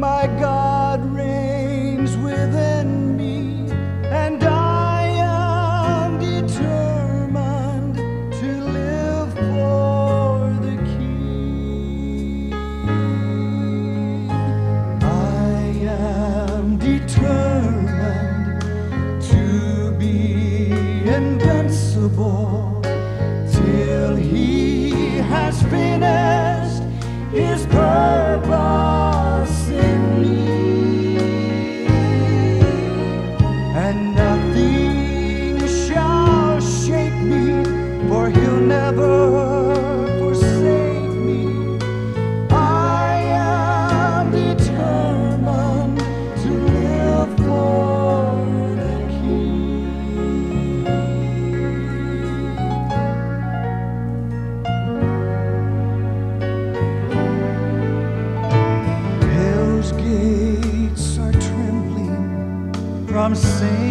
my God reigns within me, and I am determined to live for the King. I am determined to be invincible till He has finished His purpose in me, and nothing shall shake me, for He'll never forsake me. I am determined to live for the King. Hell's gates are trembling from Satan.